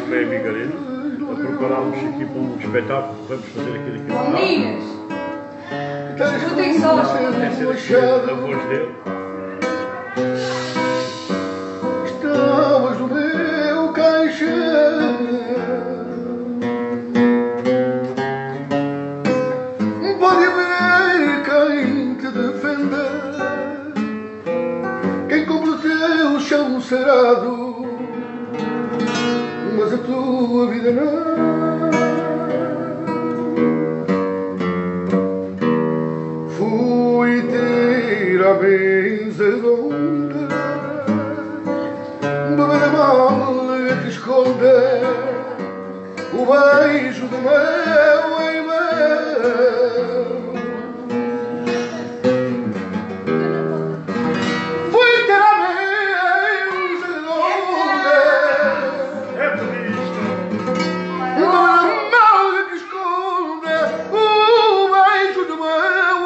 Meia Migarino, a prepararmos aqui para um espetáculo que vamos fazer aqui daqui a Meninas! Escutem só! Vai ser aqui a voz dele. Estavas no meu caixão, pode haver quem te defenda, quem compra o teu chão cerrado, mas a tua vida não. Fui ter a mesa redonda, beber a mala que esconde o beijo do meu irmão. Fui ter a mesa redonda, beber a mala que esconde o beijo do meu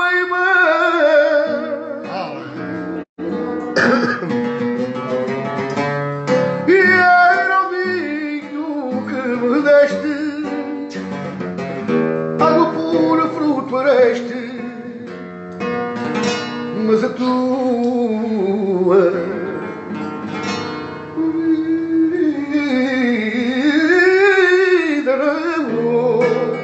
irmão. E era o vinho que me deste, água pura, fruto areste, mas a tua vida não.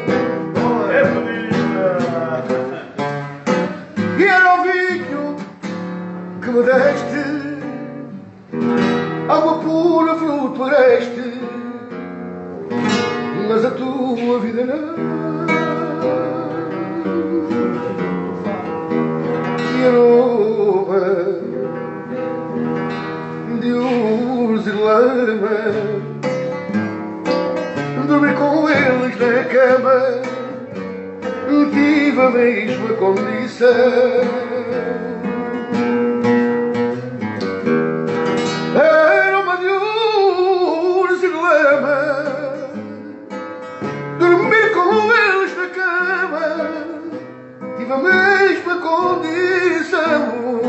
E era o vinho que me deste, água pura, fruto areste, mas a tua vida não. E aroma de urso e lama, dormir com eles na cama, tive a mesma condição. Aroma de urso e lama, dormir com eles na cama, tive a mesma condição.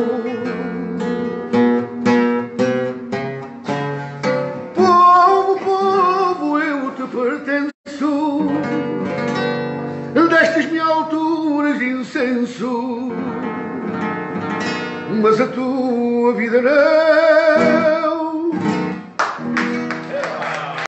Povo, povo, eu te pertenço, destes-me alturas de incenso, mas a tua vida não.